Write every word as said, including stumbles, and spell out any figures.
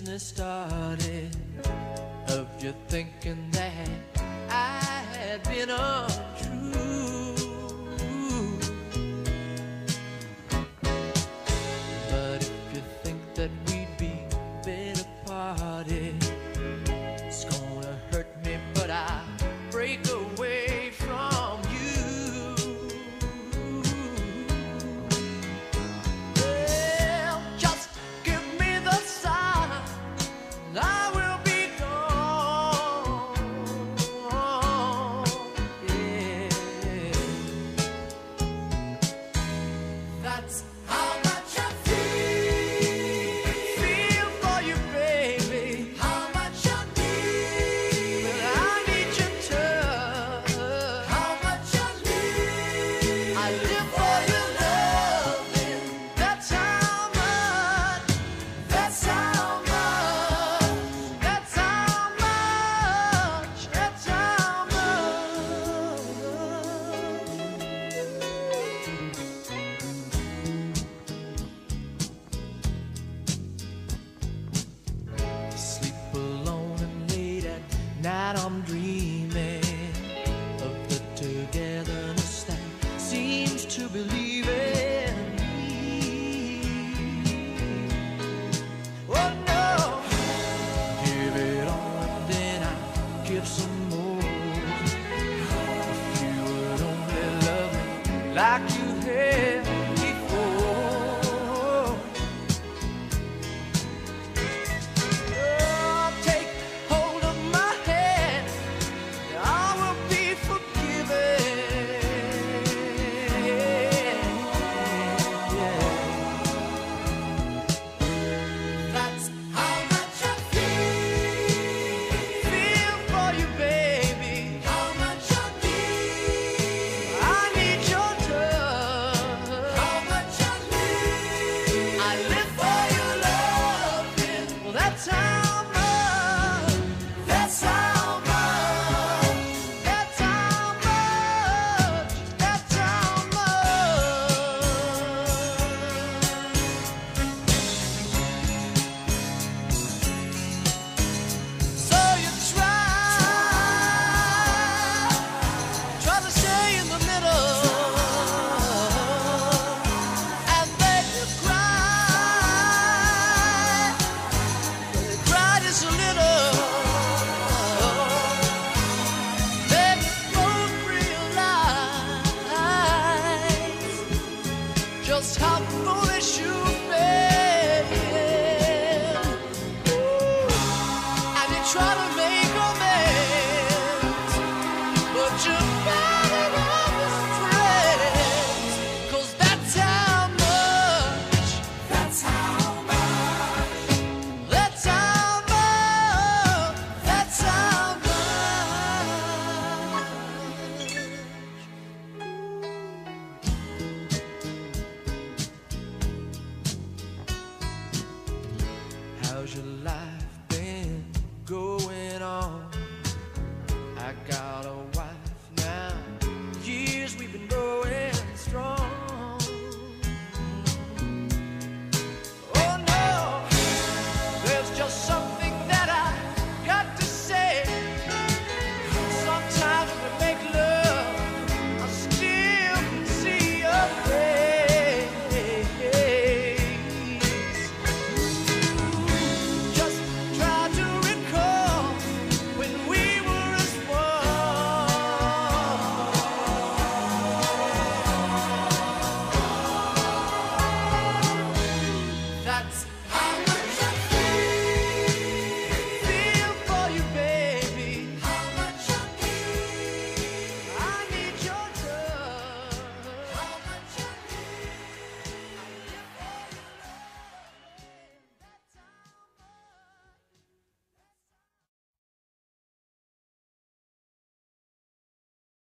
business started of you thinking that I had been untrue. But if you think that we'd be better parted, it's gonna hurt me, but I break away from you. Well, just give me the sign, and I will be gone. Yeah, that's how much I feel. Feel for you, baby. How much I need. But I need your touch. How much I need. I live for your loving. That's how much. That's how much. That's how much. That's how much. Sleep alone and late at night I'm dreaming of the togetherness that seems to believe in me. Oh no, give it all and then I give some more. If you would only love me like you had before. Oh, take hold of my hand, I will be forgiven. Yeah. That's how much I feel. Feel for you, baby. How much I need. I need your touch. How much I need. I live for your loving. Well, that's how much. That's how much. That's how much. That's how much. So you try, try to stay in the middle, and then you cry, cry just a little. Then you both realize just how foolish you've been. And you try to make amends, but you're better off as friends. 'Cause that's how much. That's how much. That's how much. That's how much. How's your life been going on? I got a